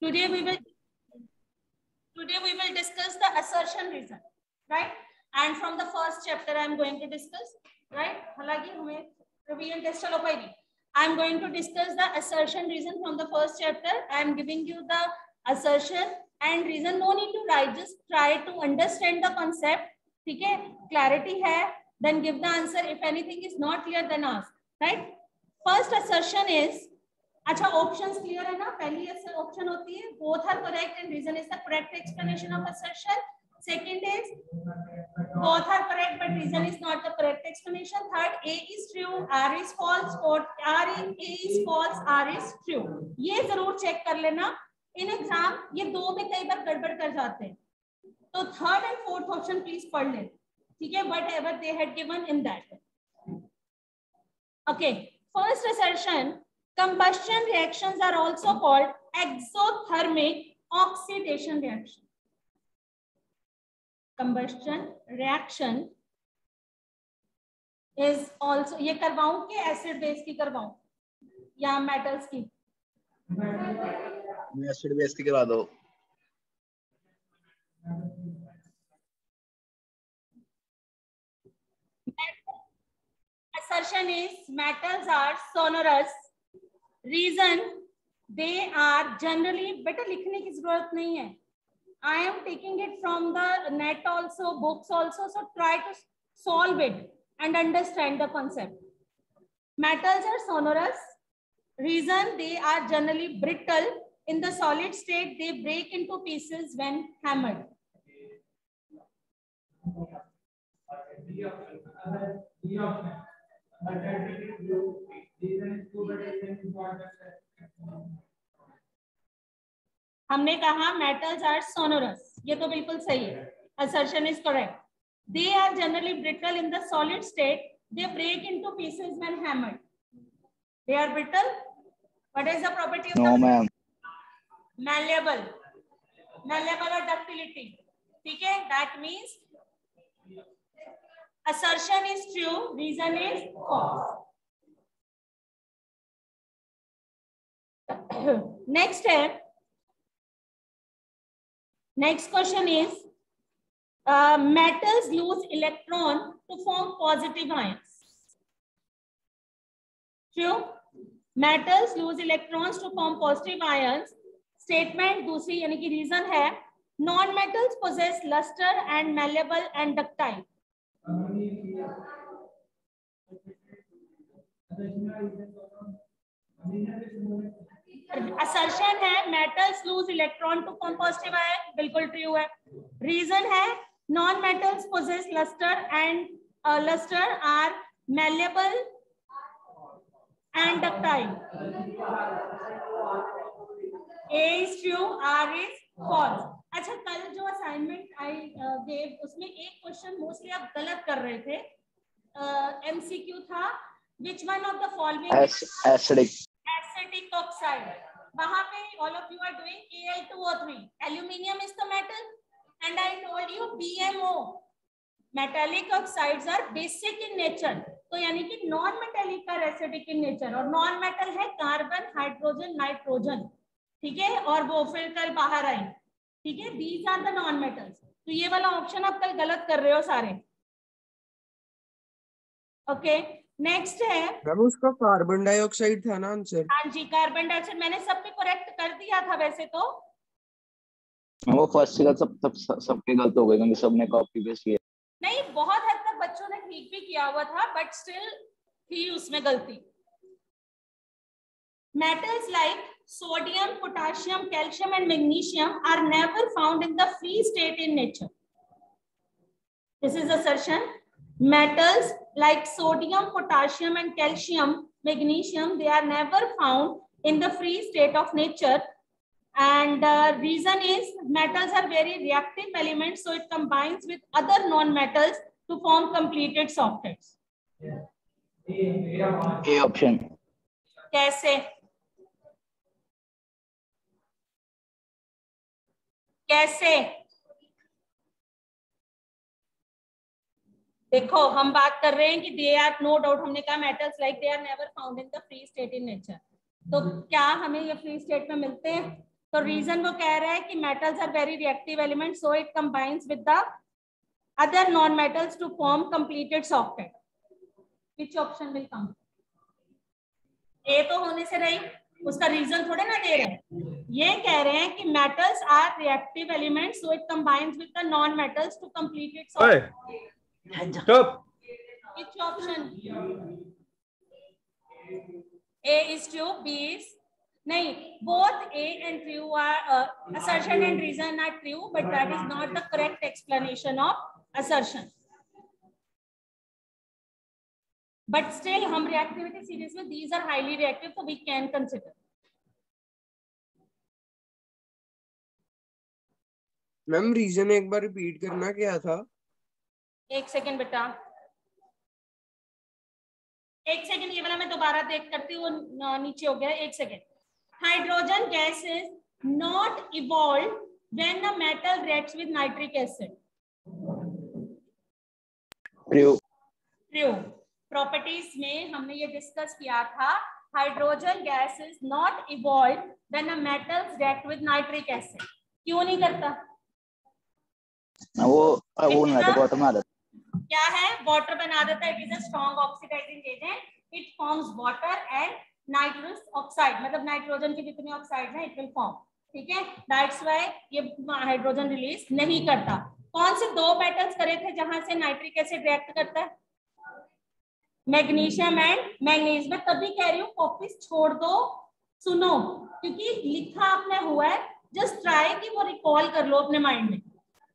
Today we will discuss the assertion reason, right? And from the first chapter I am going to discuss, right? हालांकि हमें revision test चलो कोई नहीं. I am going to discuss the assertion reason from the first chapter. I am giving you the assertion and reason. No need to write, just try to understand the concept. ठीक है? Clarity है, then give the answer. If anything is not clear, then ask. Right? First assertion is, अच्छा options clear है ना? पहली option होती है both are correct and reason is the correct explanation of assertion. Second is both are correct but reason is not the correct explanation. Third, A is true, R is false, or A is false, R is true. ये जरूर check कर लेना. In exam ये दो में कई बार गड़बड़ कर जाते हैं, तो third and fourth option please पढ़ लें. ठीक है? Whatever they had given in that. Okay, first assertion, combustion reactions are also called exothermic oxidation reaction. Combustion reaction is also, ये करवाऊं कि एसिड बेस की करवाऊं या मेटल्स की? एसिड बेस की करवा दो. Assertion is metals are sonorous. Reason, they are generally, बेटा लिखने की जरूरत नहीं है. I am taking it from the net also, books also, so try to solve it and understand the concept. Metals are sonorous. Reason, they are generally brittle. In the solid state, they break into pieces when hammered. हमने कहा metals are sonorous, ये तो बिल्कुल सही है. Assertion is correct. They are generally brittle in the solid state, they break into pieces when hammered. They are brittle. What is the property of no ma'am? malleable. Malleable और ductility. ठीक है? That means assertion is true, reason is false. Next है, next question is metals lose electron to form positive ions. True, metals lose electrons to form positive ions. Statement दूसरी यानी कि reason है, non metals possess luster and malleable and ductile. Assertion है metals lose electron to form positive ion, बिल्कुल true है. Reason है non metals possess lustre and lustre are malleable and ductile. A is true, R is false. अच्छा, कल जो assignment I gave उसमें एक question mostly आप गलत कर रहे थे. एमसीक्यू था, which one of the following acidic oxide. वहां पे all of you are doing Al2O3. Aluminium is the metal and I told you BMO. Metallic oxides are basic in nature, तो यानी कि non metallic are acidic in nature. और non metal है carbon, hydrogen, nitrogen. ठीक है? और वो फिर कल बाहर आई. ठीक है? These are the non metals. तो ये वाला ऑप्शन आप कल गलत कर रहे हो सारे. ओके, नेक्स्ट है, उसका कार्बन डाइऑक्साइड था ना आंसर? हाँ जी, कार्बन डाइऑक्साइड. मैंने सब पे करेक्ट कर दिया था वैसे तो. वो फर्स्ट का सबके गलत हो गए क्योंकि सबने कॉपी पेस्ट किया. नहीं, बहुत हद तक बच्चों ने ठीक भी किया हुआ था, बट स्टिल थी उसमें गलती. Metals like sodium, potassium, calcium and magnesium are never found in the free state in nature. This is assertion. Metals like sodium, potassium and calcium, magnesium, they are never found in the free state of nature. And reason is metals are very reactive elements, so it combines with other non-metals to form completed sockets. A option. कैसे? कैसे? देखो, हम बात कर रहे हैं कि they are, no doubt हमने कहा metals like they are never found in the free state in nature. तो क्या हमें ये फ्री स्टेट में मिलते हैं? तो रीजन वो कह रहा है कि metals are very reactive element, so it combines with the other non metals to form completed octet. Which option will come? A तो होने से रही, उसका रीजन थोड़े ना दे रहे हैं. ये कह रहे हैं कि metals are reactive elements, so it combines with the non metals to complete its octet. Stop. Which option? A is true, B is नहीं. Both A and true are assertion and reason are true, but that is not the correct explanation of assertion. But still, हम reactivity series में these are highly reactive, so we can consider. Ma'am reason एक बार repeat करना क्या था? एक second बेटा, एक सेकेंड, ये वाला मैं दोबारा देख करती हूँ, नीचे हो गया. एक second. Hydrogen gas is not evolve when the metal reacts with nitric acid. True. True. Properties में हमने ये डिस्कस किया था, hydrogen gas is not evolve when the metals react with nitric acid. क्यों नहीं करता? वो नहीं आता, बॉटम आ जाता. क्या है? वाटर बना देता है. It is a strong oxidising agent. It forms water and nitrous oxide, मतलब नाइट्रोजन के जितने ऑक्साइड हैं इट विल फॉर्म. ठीक है, दैट्स व्हाई ये हाइड्रोजन रिलीज नहीं करता. कौन से दो मेटल्स करे थे जहां से नाइट्रिक एसिड रिएक्ट करता है? Magnesium and manganese. मैं तभी कह रही हूँ कॉपीज छोड़ दो, सुनो, क्योंकि लिखा आपने हुआ है, जस्ट ट्राई कि वो रिकॉल कर लो अपने माइंड में.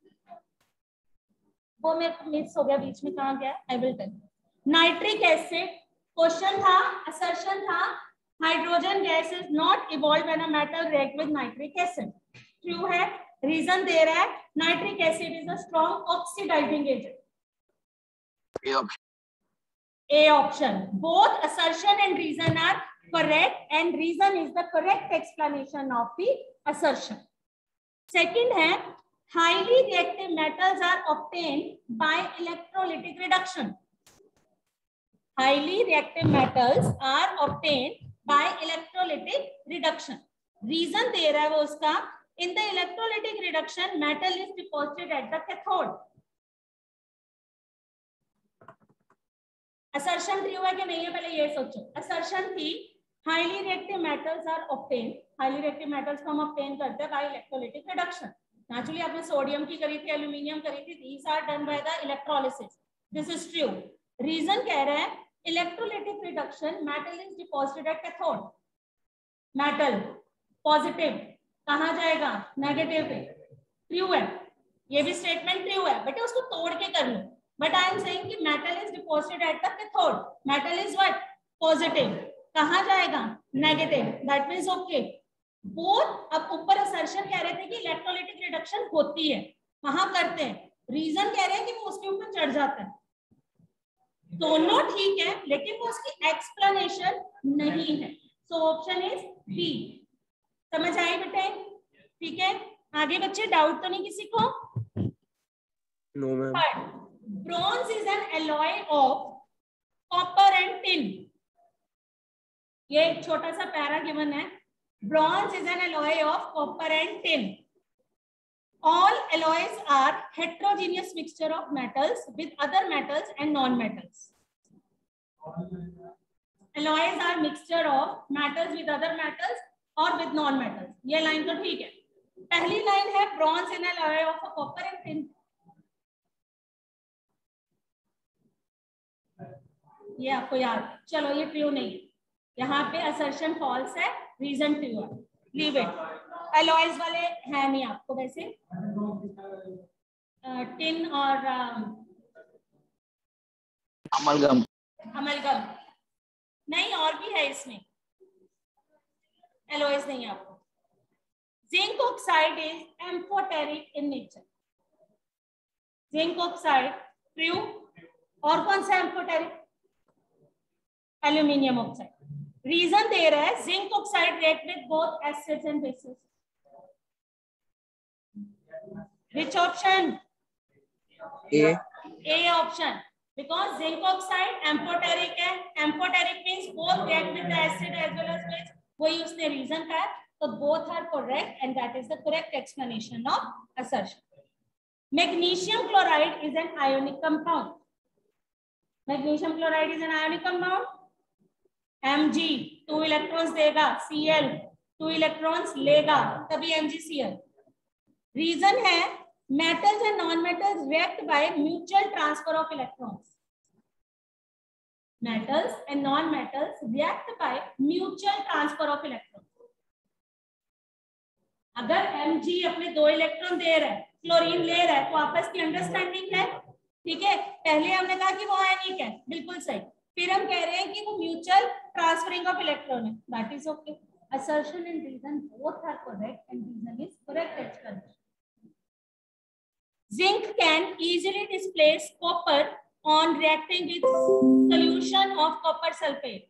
वो मेरे मिस हो गया बीच में, कहाँ गया? I will tell. Nitric acid question था, असर्शन था, hydrogen gas is not evolve when a metal react with nitric acid. True है. रीजन दे रहा है, nitric acid is a strong oxidising agent. A option. Both assertion and reason are correct, and reason is the correct explanation of the assertion. Second है, highly reactive metals are obtained by electrolytic reduction. Highly reactive metals are obtained by electrolytic reduction. Reason दे रहा है वो उसका, in the electrolytic reduction metal is deposited at the cathode. Assertion true है कि नहीं है, पहले ये सोचो. असर्शन थी highly reactive metals are obtain. Highly reactive metals को हम ऑब्टेन करते हैं बाय इलेक्ट्रोलिटिक रिडक्शन. नेचुरली आपने सोडियम की करी थी, एल्यूमिनियम करी थी. These are done by the electrolysis. This is true. Reason कह रहा है electrolytic reduction metal is deposited at cathode. Metal positive कहाँ जाएगा? नेगेटिव पे. ट्रू है, ये भी स्टेटमेंट ट्रू है, बट उसको तोड़ के कर लो. But I am saying कि metal is deposited at the cathode. Metal is what? Positive. कहाँ जाएगा? Negative. That means okay. Both. अब ऊपर assertion कह रहे थे कि electrolytic reduction होती है. कहाँ करते हैं? Reason कह रहे हैं कि वो उसके ऊपर चढ़ जाता है. दोनों ठीक है, लेकिन वो उसकी explanation नहीं है. So option is B. समझ आई बेटे? ठीक है. आगे बच्चे डाउट तो नहीं किसी को? No ma'am. Bronze is an alloy of copper and tin. ये एक छोटा सा पैरा गिवन है. Bronze is an alloy of copper and tin. All alloys are heterogeneous mixture of metals with other metals and non-metals. Alloys are mixture of metals with other metals or with non-metals. ये line तो ठीक है. पहली line है bronze is an alloy of copper and tin. ये आपको याद. चलो ये ट्रू नहीं है, यहाँ पे असर्शन फॉल्स है, रीजन ट्रू है. Leave it. अलॉयज वाले है नहीं आपको वैसे. टिन और अमलगम. अमलगम नहीं, और भी है इसमें. अलॉयज नहीं है आपको. Zinc oxide is amphoteric in nature. Zinc oxide true. और कौन सा एम्फोटेरिक? Aluminium oxide. रीजन दे रहा है zinc oxide react with both acids and bases. Which option? A. A option. Because zinc oxide amphoteric है. Amphoteric means both react with the acid as well as base. वही उसने reason का है. So both are correct and that is the correct explanation of assertion. Magnesium chloride is an ionic compound. Magnesium chloride is an ionic compound. Mg 2 electrons देगा, Cl 2 electrons लेगा, तभी MgCl. Reason है metals and non-metals react by mutual transfer of electrons. Metals and non-metals react by mutual transfer of electrons. अगर Mg अपने 2 electron दे रहा है, chlorine ले रहा है, तो आपस की अंडरस्टैंडिंग है, ठीक है. पहले हमने कहा कि वो आयनिक है, बिल्कुल सही. फिर हम कह रहे हैं कि वो म्यूचुअल ट्रांसफरिंग ऑफ इलेक्ट्रॉन है, that is okay. Assertion and reason both are correct and reason is correct explanation. Zinc can easily displace copper on reacting with solution of copper sulfate.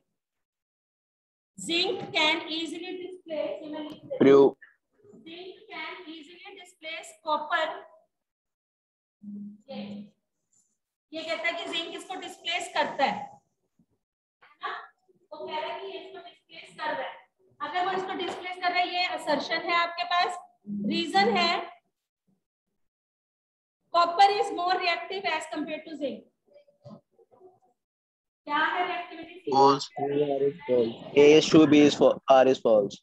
Zinc can easily displace. Prove. Zinc can easily displace copper. ये कहता है कि zinc इसको displace करता है ना, वो कह रहा है कि ये इसको डिस्प्लेस कर रहा है. अगर वो इसको डिस्प्लेस कर रहा है, ये असर्शन है आपके पास. रीजन है copper is more reactive as compare to zinc. क्या है reactivity? False. A is true, B is false, R is false.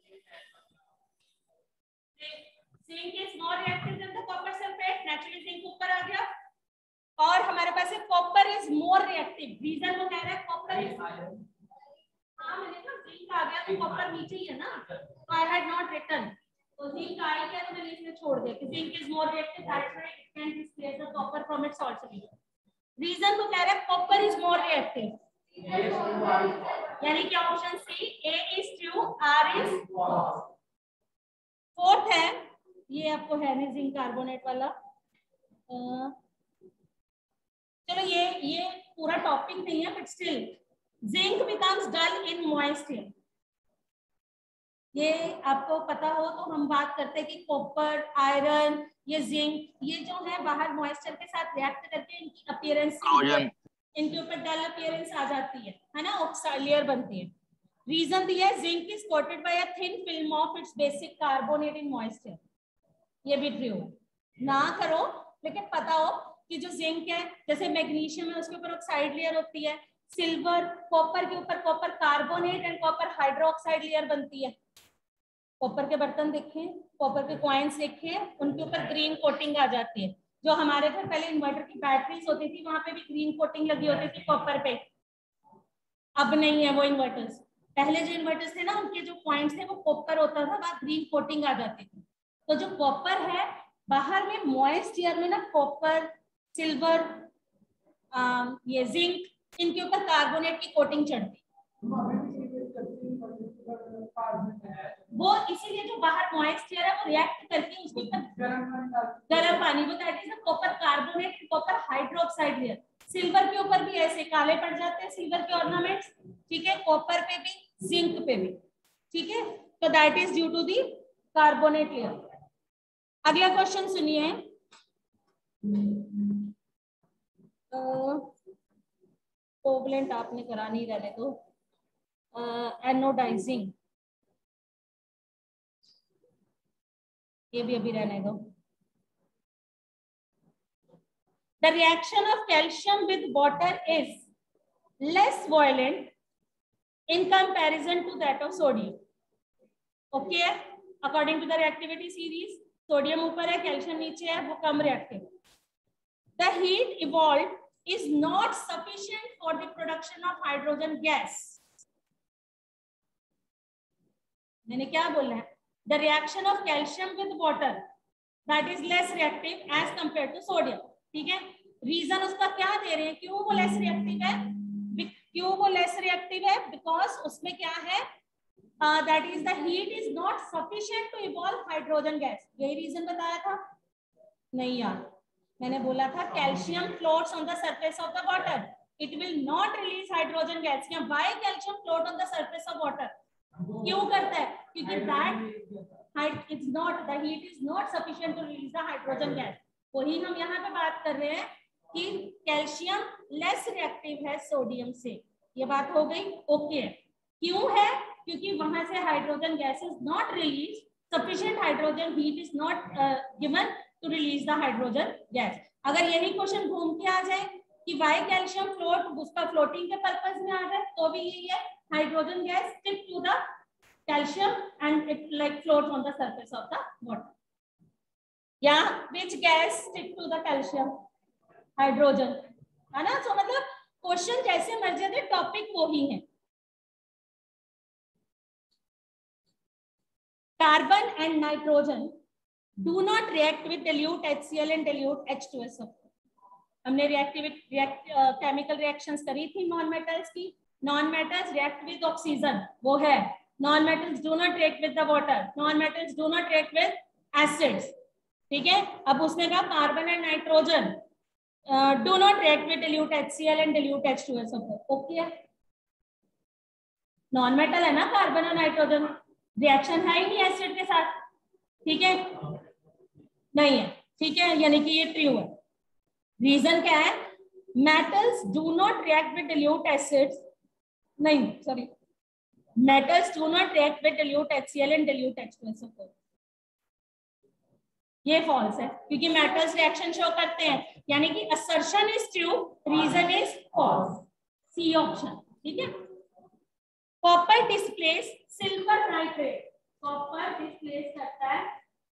Zinc is more reactive than the copper sulphate. Naturally zinc ऊपर आ गया और हमारे पास है copper is more reactive. Reason वो कह रहा है कॉपर इज, हाँ मैंने कहा जिंक आ गया तो कॉपर नीचे ही है ना, तो आई हैड नॉट रिटन. तो जिंक आ गया तो मैंने इसमें छोड़ दिया कि zinc is more reactive, that's why it can displace the copper from its salt solution. Reason वो कह रहा है कॉपर इज मोर रिएक्टिव, यानी कि option C A is true, R is false. Fourth है, ये आपको है नहीं जिंक कार्बोनेट वाला. चलो ये पूरा टॉपिक नहीं है, but still zinc becomes dull in moist air. ये आपको पता हो तो हम बात करते हैं कि कॉपर, आयरन, ये जिंक, ये जो है बाहर मॉइस्चर के साथ रिएक्ट करके इनकी अपीयरेंस, इनके ऊपर डल अपीयरेंस आ जाती है ना, ऑक्साइड लेयर बनती है. रीजन दिया है zinc is coated by a thin film of its basic carbonate in moisture. ये भी ट्रू ना करो, लेकिन पता हो कि जो जिंक है, जैसे मैग्नीशियम है उसके ऊपर ऑक्साइड लेयर होती है, सिल्वर, कॉपर के ऊपर copper carbonate and copper hydroxide layer बनती है. कॉपर के बर्तन देखें, कॉपर के कॉइन्स देखें, उनके ऊपर ग्रीन कोटिंग आ जाती है. जो हमारे घर पहले इन्वर्टर की बैटरीज होती थी, वहां पे भी ग्रीन कोटिंग लगी होती थी कॉपर पे. अब नहीं है वो इन्वर्टर्स. पहले जो इन्वर्टर्स थे ना, उनके जो पॉइंट्स थे वो कॉपर होता था, वहां ग्रीन कोटिंग आ जाती थी. तो जो कॉपर है बाहर में मॉइस्ट एयर में ना, कॉपर, सिल्वर, ये जिंक, इनके ऊपर कार्बोनेट की कोटिंग चढ़ती. वो इसीलिए जो बाहर मॉइस्ट एयर है वो रिएक्ट करके उसके ऊपर गर्म पानी, वो that is the copper carbonate and copper hydroxide layer. Silver के ऊपर भी ऐसे काले पड़ जाते हैं सिल्वर के ऑर्नामेंट्स, ठीक है, कॉपर पे भी, जिंक पे भी, ठीक है. तो that is due to the carbonate layer. अगला क्वेश्चन सुनिए. कोवलेंट आपने करा नहीं, रहने दो. एनोडाइजिंग, ये भी अभी रहने दो. The reaction of calcium with water is less violent in comparison to that of sodium. Okay, according to the reactivity series, sodium ऊपर है, कैल्शियम नीचे है, वो कम reactive. The heat evolved is not sufficient for the production of hydrogen gas. मैंने क्या बोला है? The reaction of calcium with water that is less reactive as compared to sodium. ठीक है. रीजन उसका क्या दे रहे हैं, क्यों वो लेस रिएक्टिव है? क्यों वो लेस रिएक्टिव है? बिकॉज उसमें क्या है, that is the heat is not sufficient to evolve hydrogen gas. यही रीजन बताया था नहीं यार? मैंने बोला था calcium floats on the surface of the water, it will not release hydrogen gas. या why calcium float on the surface of water? क्यों करता है? क्योंकि that it's not, the heat is not sufficient to release the hydrogen gas. वही हम यहाँ पे बात कर रहे हैं कि कैल्शियम लेस रिएक्टिव है सोडियम से. ये बात हो गई. ओके, क्यों है? क्योंकि वहां से hydrogen gas is not release, sufficient hydrogen heat is not given to release the hydrogen gas. अगर यही क्वेश्चन घूम के आ जाए कि वाई कैल्शियम फ्लोट, उसका फ्लोटिंग के पर्पज में आ जाए, तो भी यही है, hydrogen gas stick to the calcium and it like floats on the surface of the water. या which gas stick to the calcium? Hydrogen, है ना। तो मतलब क्वेश्चन जैसे मर्जी दे, टॉपिक वो ही है। Carbon and nitrogen do not react with dilute HCl and dilute H2SO4। हमने केमिकल रिएक्शंस करी थी नॉन मेटल्स की। Non metals react with oxygen, वो है। Non metals do not react with the water, non metals do not react with acids, ठीक है। अब उसने कहा carbon and nitrogen do not react with dilute HCl and dilute H2SO4। Okay, non metal है ना carbon और nitrogen, reaction है ही नहीं एसिड के साथ, ठीक है, नहीं है, ठीक है, यानी कि ये ट्रू है। रीजन क्या है? Metals do not react with dilute acids, नहीं sorry, metals do not react with dilute HCl and dilute H2SO4। ये फॉल्स है, क्योंकि मेटल्स रिएक्शन शो करते हैं, यानी कि assertion is true, reason is false, C option, ठीक है। Copper displace silver nitrate, copper displace करता है,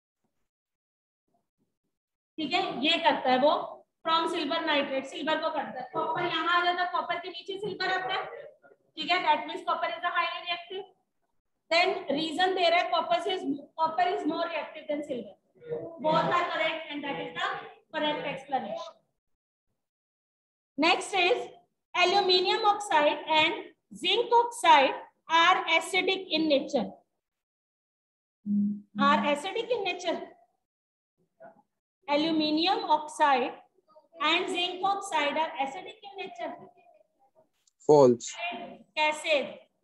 ठीक है, ये करता है वो फ्रॉम सिल्वर नाइट्रेट, सिल्वर को करता है। कॉपर यहाँ आ जाता है, कॉपर के नीचे सिल्वर आता है, ठीक है, that means copper is a highly reactive. Then reason दे रहा है copper is more reactive than silver. Both are correct and that is the correct explanation. Next is aluminium oxide and zinc oxide are acidic in nature. Are acidic in nature. Aluminium oxide and zinc oxide are acidic in nature. False. कैसे?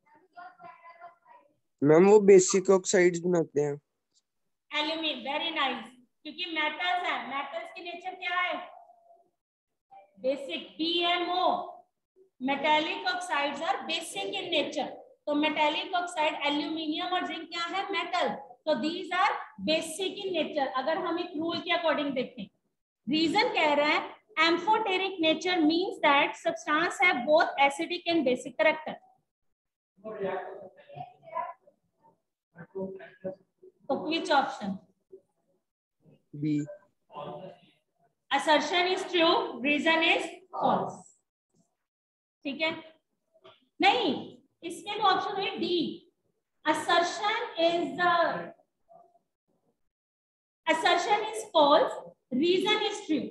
Ma'am वो basic oxides बनाते हैं। Aluminium, very nice, क्योंकि metals है, metals की nature क्या है? Basic, BMO, metallic oxides are basic in nature. तो मेटालिक ऑक्साइड एल्यूमिनियम और जिंक क्या है? मेटल, तो these are basic in nature. अगर हम एक रूल के अकॉर्डिंग देखें, रीजन कह रहा है amphoteric nature means that substance have both acidic and basic character. तो which option? B. Assertion is true, reason is false, ठीक है। नहीं, इसमें तो ऑप्शन है D, assertion is false, reason is true।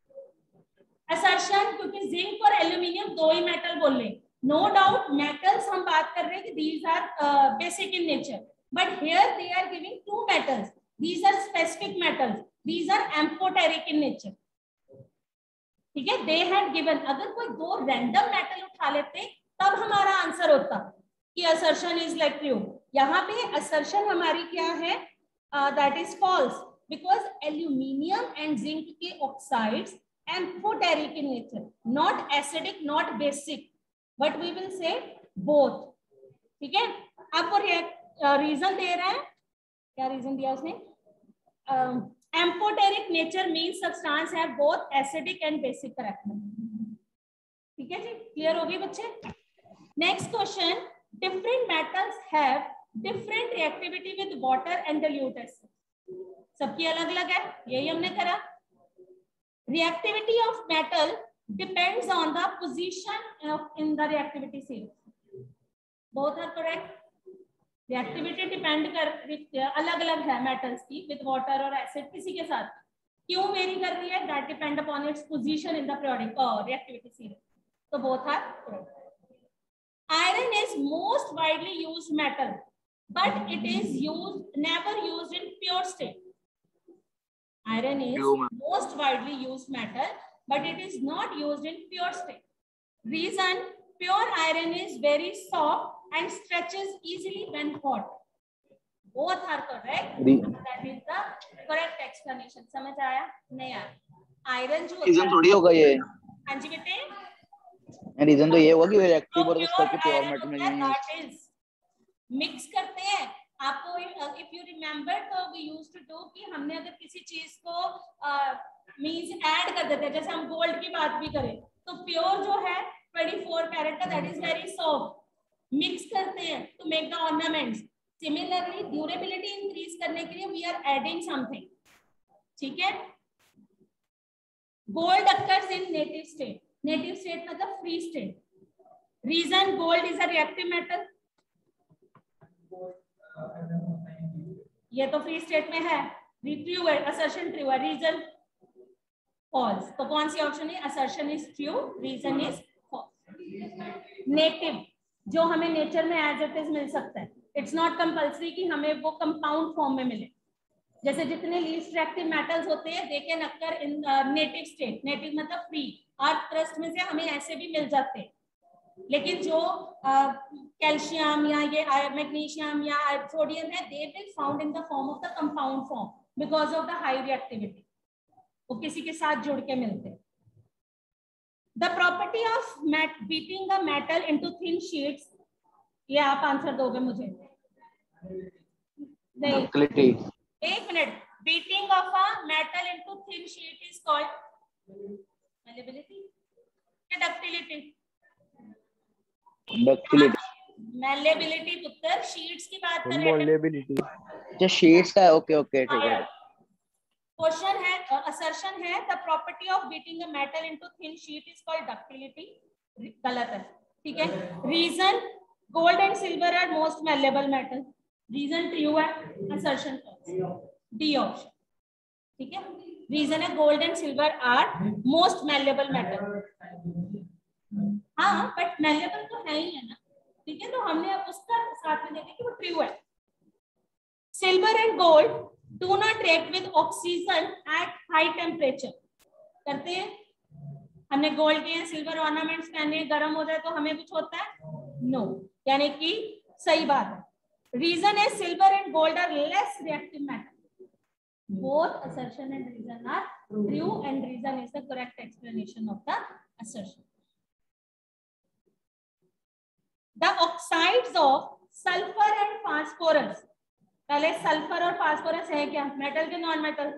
assertion क्योंकि जिंक और एल्यूमिनियम दो ही मेटल बोल रहे, नो डाउट मेटल्स हम बात कर रहे हैं कि these are basic in nature, but here they are giving two metals, these are specific metals, these are amphoteric in nature, ठीक है। they had given, अगर कोई दो रैंडम मेटल उठा लेते तब हमारा आंसर होता कि assertion is like true। यहाँ पे assertion हमारी क्या है? that is false, because aluminium and zinc के oxides amphoteric in nature, not acidic, not basic, but we will say both, ठीक है। अब वो रीजन दे रहा है, क्या रीजन दिया उसने? Amphoteric nature means substance have both acidic and basic character, ठीक है जी, क्लियर होगी बच्चे। Next question, different metals have different reactivity with water and dilute acid. सबकी अलग अलग है, यही हमने करा। Reactivity of metal depends on the position in the reactivity series. Both are correct. Reactivity depend कर अलग अलग है मेटल्स की, विद वाटर और एसिड किसी के साथ क्यों वेरी कर रही है, that depend upon its position in the periodic reactivity series. तो both are correct. Iron is most widely used metal, but it is used never used in pure state. Iron is most widely used metal, but it is not used in pure state. Reason, pure iron is very soft and stretches easily when hot. Both are correct. That is the correct explanation. समझ आया? नहीं आया? Iron जो reason थोड़ी होगा ये। हाँ जी बेटे। रीजन तो ये होगा कि रिएक्टिव और उस करके प्योर मेटल में यूज। मिक्स करते हैं। आपको इफ यू रिमेम्बर तो वी यूज्ड टू डू कि हमने अगर किसी चीज को मींस ऐड कर देते हैं, जैसे हम गोल्ड की बात भी करें तो प्योर जो है 24 कैरेट का that is very soft, mix करते हैं to make the ornaments. Similarly durability increase करने के लिए वी आर एडिंग समथिंग, ठीक है। Gold occurs in native state, native state मतलब free state. Reason gold is a reactive metal, ये तो फ्री स्टेट में है, ट्रू है, असर्शन ट्रू है, रीजन फॉल्स। तो कौन सी ऑप्शन है, assertion is true, reason is false. Native जो हमें नेचर में एज इट इज मिल सकता है, इट्स नॉट कंपल्सरी कि हमें वो कंपाउंड फॉर्म में मिले। जैसे जितने लीस्ट रिएक्टिव मेटल्स होते हैं they can occur in native state, native मतलब फ्री, अर्थ क्रस्ट में से हमें ऐसे भी मिल जाते हैं। लेकिन जो कैल्शियम या ये मैग्नीशियम या सोडियम है they will found in the form of the compound form because of the high reactivity, वो किसी के साथ जुड़ के मिलते हैं। The property of beating the metal into thin sheets, ये आप आंसर दोगे मुझे? नहीं, एक minute, beating of a metal into thin sheet is called malleability या डक्टिलिटी? मैलेबिलिटी पुत्र, शीट्स की बात कर रहे हैं। मैलेबिलिटी जो शीट्स का है, ओके ओके ठीक है। क्वेश्चन है, असर्शन है the property of beating a metal into thin sheet is called ductility, गलत है, ठीक है। Reason gold and silver are most malleable metal, reason true है, असर्शन फॉल्स, डी ऑप्शन, ठीक है। रीजन है gold and silver are most malleable metal, हाँ but malleable तो है ही है ना, ठीक है। तो हमने अब उसका साथ में देखा कि वो ट्रू है। Silver and gold do not react with oxygen at high temperature, करते हैं? हमने गोल्ड के सिल्वर ऑर्नामेंट्स पहने, गर्म हो जाए तो हमें कुछ होता है? नो, यानी कि सही बात है। रीजन है silver and gold are less reactive metal, both assertion and reason are true and reason is the correct explanation of the assertion. The oxides of sulfur and phosphorus, पहले सल्फर और phosphorus है क्या, metal के non metal?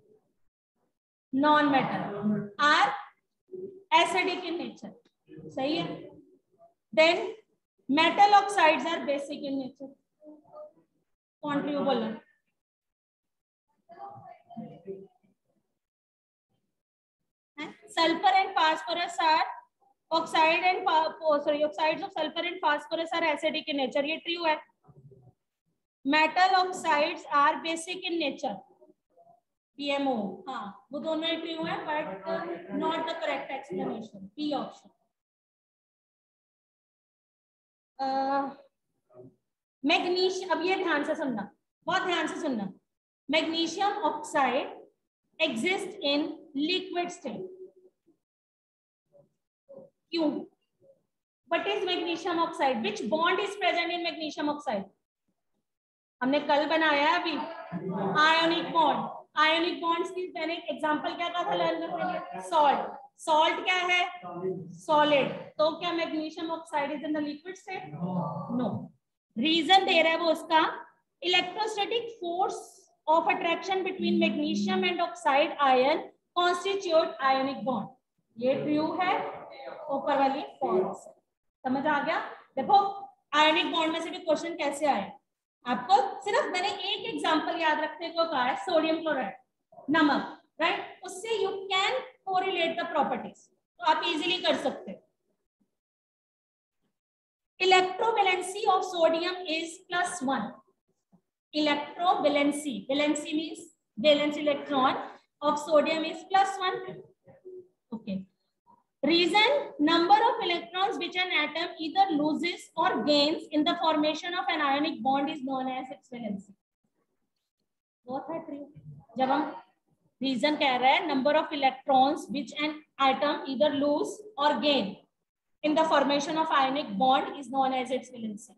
Non metal, are acidic in nature, सही है। Then metal oxides are basic in nature, कौन true बोला? Sulfur and phosphorus are oxide and oxides of sulfur and phosphorus are acidic in nature, ये true है। Metal oxides are basic in nature, PMO, हाँ वो दोनों ही true है but not the correct explanation, B option। Magnesium, अब ये ध्यान से सुनना, बहुत ध्यान से सुनना, magnesium oxide exist in liquid state, क्यों? What is magnesium oxide? Which bond is present in magnesium oxide? हमने कल बनाया अभी आयोनिक बॉन्ड, आयोनिक बॉन्ड्स की मैंने एग्जांपल क्या कहा था लर्न करने के लिए? सॉल्ट, सॉल्ट क्या है? सॉलिड, तो क्या magnesium oxide is in the liquid state? No. Reason दे रहा है वो उसका, electrostatic force of attraction between magnesium and oxide ion constitute ionic bond, ये ट्रू है, ऊपर वाली फॉल्स। समझ आ गया? देखो आयोनिक बॉन्ड में से भी क्वेश्चन कैसे आए, आपको सिर्फ मैंने एक एग्जांपल याद रखने को कहा है, सोडियम क्लोराइड, नमक, राइट, उससे you can correlate the properties, तो आप इजीली कर सकते हैं। Electrovalency of sodium is +1, electrovalency, valency means valence electron of sodium is +1, okay. Reason number of electrons which an atom either loses or gains in the formation of an ionic bond is known as its valency, बहुत है true. जब हम reason कह रहे हैं number of electrons which an atom either lose or gain in the formation of ionic bond is known as its valency.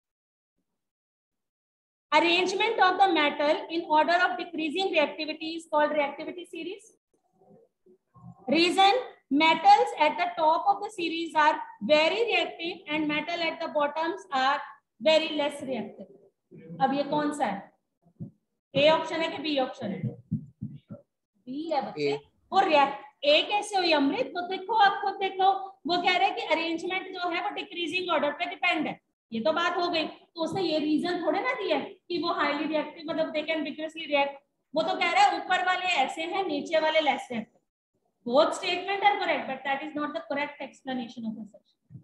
Arrangement of the metal in order of decreasing reactivity is called reactivity series. Reason metals at the top of the series are very reactive and metal at the bottoms are very less reactive. अब ये कौन सा है, A option है कि B option है? B है बच्चे। वो रिएक्ट ए कैसे हुई अमृत? वो देखो, आप खुद देखो, वो कह रहे हैं कि अरेंजमेंट जो है वो डिक्रीजिंग ऑर्डर पे डिपेंड है। ये तो बात हो गई। तो उसने ये रीजन थोड़े ना दिया कि वो हाईली रिएक्टिव मतलब दे कैन विगरसली रिएक्ट। वो तो कह रहा है ऊपर वाले ऐसे हैं, नीचे वाले less reactive. Both statement are correct but that is not the correct explanation of assertion.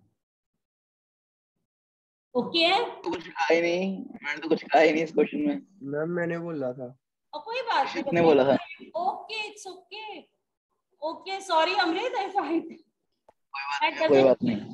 Okay है? तो कुछ कहा ही नहीं, मैंने तो कुछ कहा ही नहीं इस क्वेश्चन में। मैम मैंने बोला था। और कोई बात नहीं, किसने बोला था? Okay it's okay. Okay sorry Amrit, I fight. कोई बात नहीं।